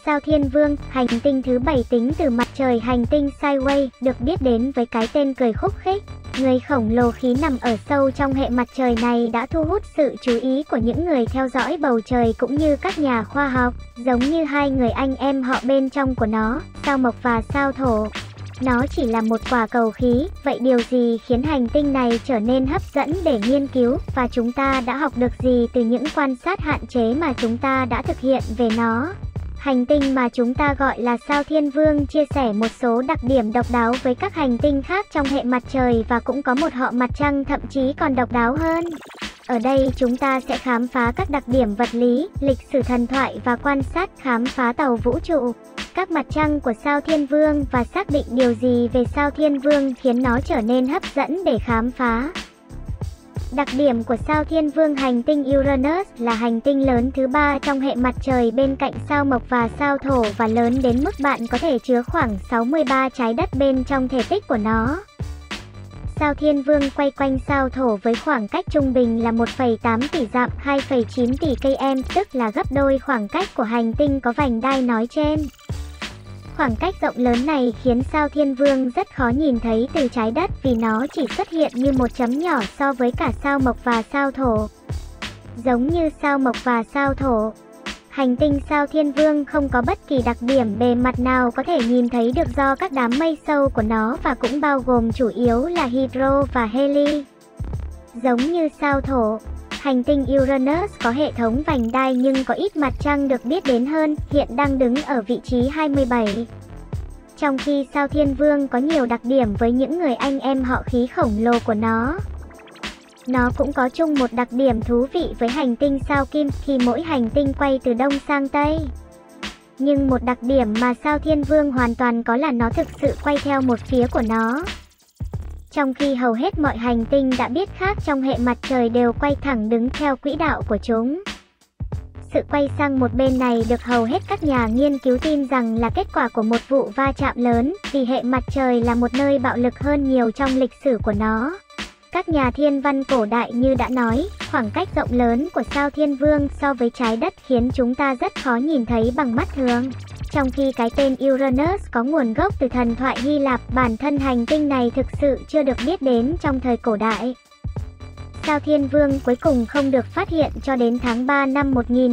sao Thiên Vương, hành tinh thứ 7 tính từ mặt trời, hành tinh Skyway, được biết đến với cái tên cười khúc khích. Người khổng lồ khí nằm ở sâu trong hệ mặt trời này đã thu hút sự chú ý của những người theo dõi bầu trời cũng như các nhà khoa học, giống như hai người anh em họ bên trong của nó, sao Mộc và sao Thổ. Nó chỉ là một quả cầu khí, vậy điều gì khiến hành tinh này trở nên hấp dẫn để nghiên cứu, và chúng ta đã học được gì từ những quan sát hạn chế mà chúng ta đã thực hiện về nó? Hành tinh mà chúng ta gọi là sao Thiên Vương chia sẻ một số đặc điểm độc đáo với các hành tinh khác trong hệ mặt trời và cũng có một họ mặt trăng thậm chí còn độc đáo hơn. Ở đây chúng ta sẽ khám phá các đặc điểm vật lý, lịch sử thần thoại và quan sát khám phá tàu vũ trụ, các mặt trăng của sao Thiên Vương và xác định điều gì về sao Thiên Vương khiến nó trở nên hấp dẫn để khám phá. Đặc điểm của sao Thiên Vương. Hành tinh Uranus là hành tinh lớn thứ 3 trong hệ mặt trời bên cạnh sao Mộc và sao Thổ và lớn đến mức bạn có thể chứa khoảng 63 trái đất bên trong thể tích của nó. Sao Thiên Vương quay quanh sao Thổ với khoảng cách trung bình là 1,8 tỷ dặm, 2,9 tỷ km, tức là gấp đôi khoảng cách của hành tinh có vành đai nói trên. Khoảng cách rộng lớn này khiến sao Thiên Vương rất khó nhìn thấy từ trái đất vì nó chỉ xuất hiện như một chấm nhỏ so với cả sao Mộc và sao Thổ. Giống như sao Mộc và sao Thổ, hành tinh sao Thiên Vương không có bất kỳ đặc điểm bề mặt nào có thể nhìn thấy được do các đám mây sâu của nó và cũng bao gồm chủ yếu là hydro và heli. Giống như sao Thổ, hành tinh Uranus có hệ thống vành đai nhưng có ít mặt trăng được biết đến hơn, hiện đang đứng ở vị trí 27. Trong khi sao Thiên Vương có nhiều đặc điểm với những người anh em họ khí khổng lồ của nó. Nó cũng có chung một đặc điểm thú vị với hành tinh sao Kim khi mỗi hành tinh quay từ đông sang tây. Nhưng một đặc điểm mà sao Thiên Vương hoàn toàn có là nó thực sự quay theo một phía của nó. Trong khi hầu hết mọi hành tinh đã biết khác trong hệ mặt trời đều quay thẳng đứng theo quỹ đạo của chúng. Sự quay sang một bên này được hầu hết các nhà nghiên cứu tin rằng là kết quả của một vụ va chạm lớn, vì hệ mặt trời là một nơi bạo lực hơn nhiều trong lịch sử của nó. Các nhà thiên văn cổ đại như đã nói, khoảng cách rộng lớn của sao Thiên Vương so với trái đất khiến chúng ta rất khó nhìn thấy bằng mắt thường. Trong khi cái tên Uranus có nguồn gốc từ thần thoại Hy Lạp, bản thân hành tinh này thực sự chưa được biết đến trong thời cổ đại. Sao Thiên Vương cuối cùng không được phát hiện cho đến tháng 3 năm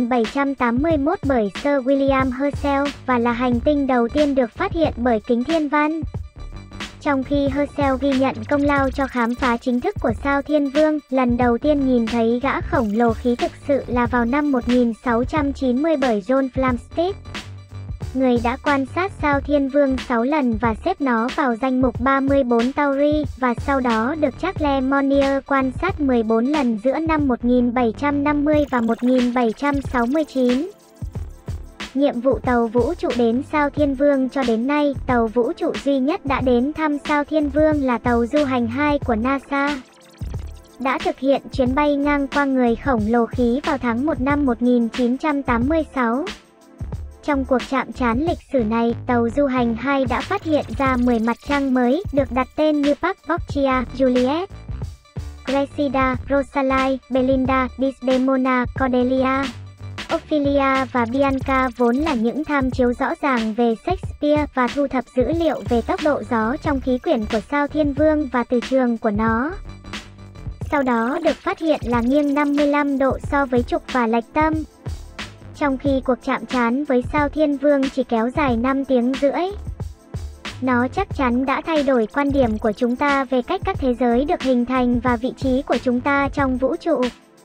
1781 bởi Sir William Herschel và là hành tinh đầu tiên được phát hiện bởi kính thiên văn. Trong khi Herschel ghi nhận công lao cho khám phá chính thức của sao Thiên Vương, lần đầu tiên nhìn thấy gã khổng lồ khí thực sự là vào năm 1690 bởi John Flamsteed. Người đã quan sát sao Thiên Vương 6 lần và xếp nó vào danh mục 34 Tauri, và sau đó được Charles Monnier quan sát 14 lần giữa năm 1750 và 1769. Nhiệm vụ tàu vũ trụ đến sao Thiên Vương. Cho đến nay, tàu vũ trụ duy nhất đã đến thăm sao Thiên Vương là tàu du hành 2 của NASA. Đã thực hiện chuyến bay ngang qua người khổng lồ khí vào tháng 1 năm 1986. Trong cuộc chạm trán lịch sử này, tàu du hành 2 đã phát hiện ra 10 mặt trăng mới, được đặt tên như Park Boccia, Juliet, Cressida, Rosalie, Belinda, Desdemona, Cordelia, Ophelia và Bianca, vốn là những tham chiếu rõ ràng về Shakespeare, và thu thập dữ liệu về tốc độ gió trong khí quyển của sao Thiên Vương và từ trường của nó. Sau đó được phát hiện là nghiêng 55 độ so với trục và lệch tâm. Trong khi cuộc chạm trán với sao Thiên Vương chỉ kéo dài 5 tiếng rưỡi. Nó chắc chắn đã thay đổi quan điểm của chúng ta về cách các thế giới được hình thành và vị trí của chúng ta trong vũ trụ.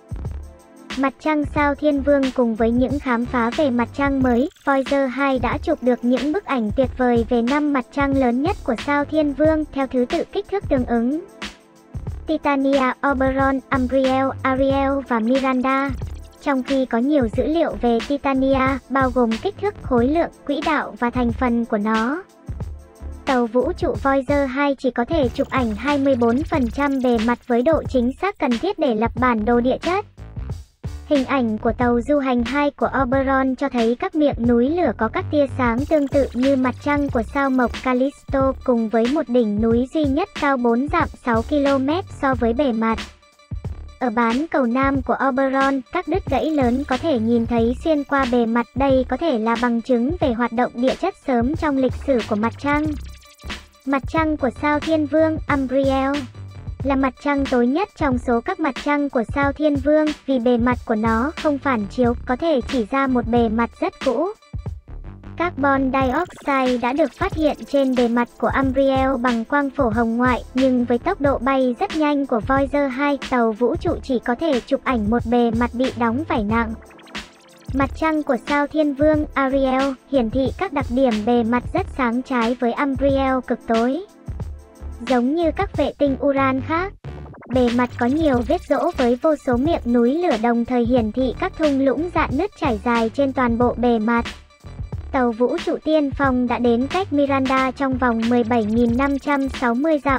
Mặt trăng sao Thiên Vương. Cùng với những khám phá về mặt trăng mới, Voyager 2 đã chụp được những bức ảnh tuyệt vời về 5 mặt trăng lớn nhất của sao Thiên Vương theo thứ tự kích thước tương ứng: Titania, Oberon, Umbriel, Ariel và Miranda. Trong khi có nhiều dữ liệu về Titania, bao gồm kích thước, khối lượng, quỹ đạo và thành phần của nó. Tàu vũ trụ Voyager 2 chỉ có thể chụp ảnh 24% bề mặt với độ chính xác cần thiết để lập bản đồ địa chất. Hình ảnh của tàu du hành 2 của Oberon cho thấy các miệng núi lửa có các tia sáng tương tự như mặt trăng của sao Mộc Callisto, cùng với một đỉnh núi duy nhất cao 4 dặm 6 km so với bề mặt. Ở bán cầu nam của Oberon, các đứt gãy lớn có thể nhìn thấy xuyên qua bề mặt. Đây có thể là bằng chứng về hoạt động địa chất sớm trong lịch sử của mặt trăng. Mặt trăng của sao Thiên Vương, Umbriel, là mặt trăng tối nhất trong số các mặt trăng của sao Thiên Vương vì bề mặt của nó không phản chiếu, có thể chỉ ra một bề mặt rất cũ. Carbon dioxide đã được phát hiện trên bề mặt của Umbriel bằng quang phổ hồng ngoại, nhưng với tốc độ bay rất nhanh của Voyager 2, tàu vũ trụ chỉ có thể chụp ảnh một bề mặt bị đóng vảy nặng. Mặt trăng của sao Thiên Vương, Ariel, hiển thị các đặc điểm bề mặt rất sáng trái với Umbriel cực tối. Giống như các vệ tinh Uran khác, bề mặt có nhiều vết rỗ với vô số miệng núi lửa, đồng thời hiển thị các thung lũng rạn nứt trải dài trên toàn bộ bề mặt. Tàu vũ trụ tiên phong đã đến cách Miranda trong vòng 17.560 dặm,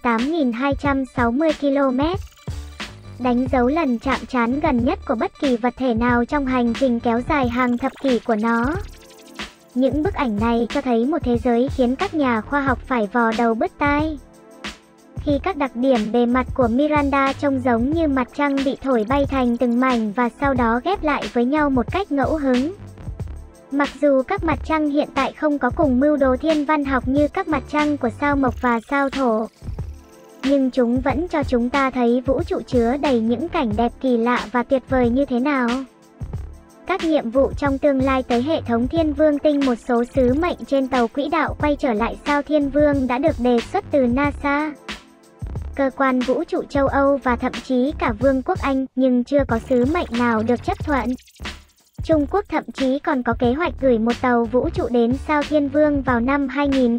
28.260 km. Đánh dấu lần chạm trán gần nhất của bất kỳ vật thể nào trong hành trình kéo dài hàng thập kỷ của nó. Những bức ảnh này cho thấy một thế giới khiến các nhà khoa học phải vò đầu bứt tai. Khi các đặc điểm bề mặt của Miranda trông giống như mặt trăng bị thổi bay thành từng mảnh và sau đó ghép lại với nhau một cách ngẫu hứng. Mặc dù các mặt trăng hiện tại không có cùng mưu đồ thiên văn học như các mặt trăng của sao Mộc và sao Thổ, nhưng chúng vẫn cho chúng ta thấy vũ trụ chứa đầy những cảnh đẹp kỳ lạ và tuyệt vời như thế nào. Các nhiệm vụ trong tương lai tới hệ thống Thiên Vương tinh, một số sứ mệnh trên tàu quỹ đạo quay trở lại sao Thiên Vương đã được đề xuất từ NASA, cơ quan vũ trụ châu Âu và thậm chí cả Vương quốc Anh, nhưng chưa có sứ mệnh nào được chấp thuận. Trung Quốc thậm chí còn có kế hoạch gửi một tàu vũ trụ đến sao Thiên Vương vào năm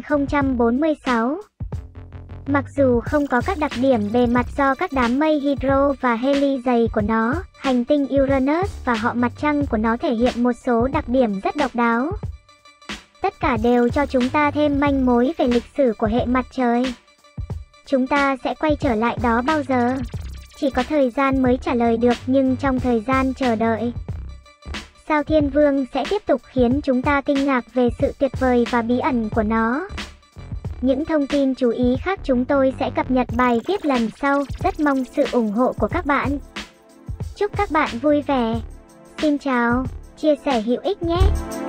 2046. Mặc dù không có các đặc điểm bề mặt do các đám mây hydro và heli dày của nó, hành tinh Uranus và họ mặt trăng của nó thể hiện một số đặc điểm rất độc đáo. Tất cả đều cho chúng ta thêm manh mối về lịch sử của hệ mặt trời. Chúng ta sẽ quay trở lại đó bao giờ? Chỉ có thời gian mới trả lời được, nhưng trong thời gian chờ đợi, sao Thiên Vương sẽ tiếp tục khiến chúng ta kinh ngạc về sự tuyệt vời và bí ẩn của nó. Những thông tin chú ý khác chúng tôi sẽ cập nhật bài viết lần sau, rất mong sự ủng hộ của các bạn. Chúc các bạn vui vẻ. Xin chào, chia sẻ hữu ích nhé.